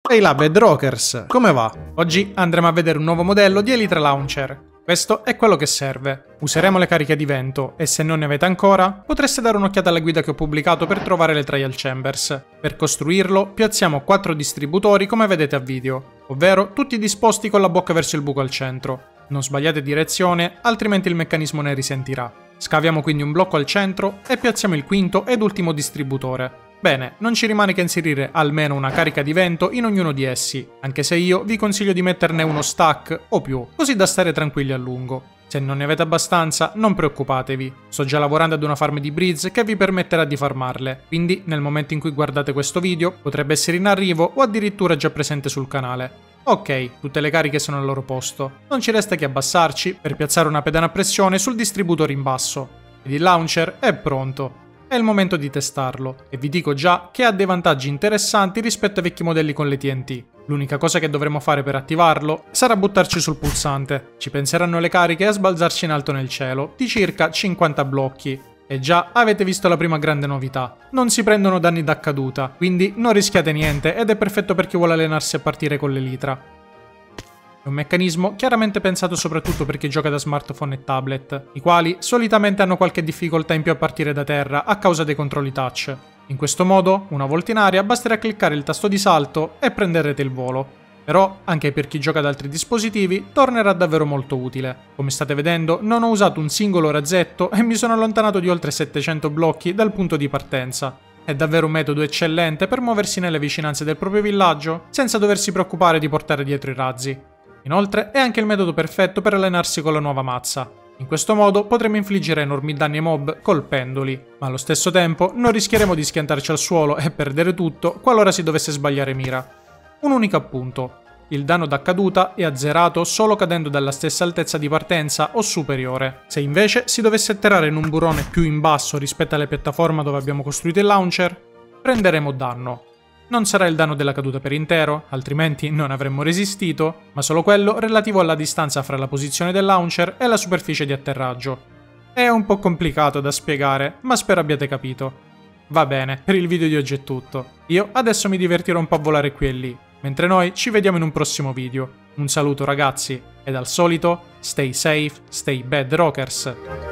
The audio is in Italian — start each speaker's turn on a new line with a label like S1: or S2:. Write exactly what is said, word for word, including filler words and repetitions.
S1: Ehi là Bedrockers, come va? Oggi andremo a vedere un nuovo modello di Elytra Launcher. Questo è quello che serve. Useremo le cariche di vento e se non ne avete ancora, potreste dare un'occhiata alla guida che ho pubblicato per trovare le trial chambers. Per costruirlo, piazziamo quattro distributori come vedete a video, ovvero tutti disposti con la bocca verso il buco al centro. Non sbagliate direzione, altrimenti il meccanismo ne risentirà. Scaviamo quindi un blocco al centro e piazziamo il quinto ed ultimo distributore. Bene, non ci rimane che inserire almeno una carica di vento in ognuno di essi, anche se io vi consiglio di metterne uno stack o più, così da stare tranquilli a lungo. Se non ne avete abbastanza, non preoccupatevi. Sto già lavorando ad una farm di breeds che vi permetterà di farmarle, quindi nel momento in cui guardate questo video potrebbe essere in arrivo o addirittura già presente sul canale. Ok, tutte le cariche sono al loro posto. Non ci resta che abbassarci per piazzare una pedana a pressione sul distributore in basso. Ed il launcher è pronto. È il momento di testarlo, e vi dico già che ha dei vantaggi interessanti rispetto ai vecchi modelli con le T N T. L'unica cosa che dovremo fare per attivarlo sarà buttarci sul pulsante. Ci penseranno le cariche a sbalzarci in alto nel cielo, di circa cinquanta blocchi. E già avete visto la prima grande novità. Non si prendono danni da caduta, quindi non rischiate niente ed è perfetto per chi vuole allenarsi a partire con l'Elytra. È un meccanismo chiaramente pensato soprattutto per chi gioca da smartphone e tablet, i quali solitamente hanno qualche difficoltà in più a partire da terra a causa dei controlli touch. In questo modo, una volta in aria, basterà cliccare il tasto di salto e prenderete il volo. Però, anche per chi gioca ad altri dispositivi, tornerà davvero molto utile. Come state vedendo, non ho usato un singolo razzetto e mi sono allontanato di oltre settecento blocchi dal punto di partenza. È davvero un metodo eccellente per muoversi nelle vicinanze del proprio villaggio, senza doversi preoccupare di portare dietro i razzi. Inoltre è anche il metodo perfetto per allenarsi con la nuova mazza. In questo modo potremo infliggere enormi danni ai mob colpendoli, ma allo stesso tempo non rischieremo di schiantarci al suolo e perdere tutto qualora si dovesse sbagliare mira. Un unico appunto: il danno da caduta è azzerato solo cadendo dalla stessa altezza di partenza o superiore. Se invece si dovesse atterrare in un burrone più in basso rispetto alla piattaforma dove abbiamo costruito il launcher, prenderemo danno. Non sarà il danno della caduta per intero, altrimenti non avremmo resistito, ma solo quello relativo alla distanza fra la posizione del launcher e la superficie di atterraggio. È un po' complicato da spiegare, ma spero abbiate capito. Va bene, per il video di oggi è tutto. Io adesso mi divertirò un po' a volare qui e lì, mentre noi ci vediamo in un prossimo video. Un saluto ragazzi, ed al solito, stay safe, stay bedrockers.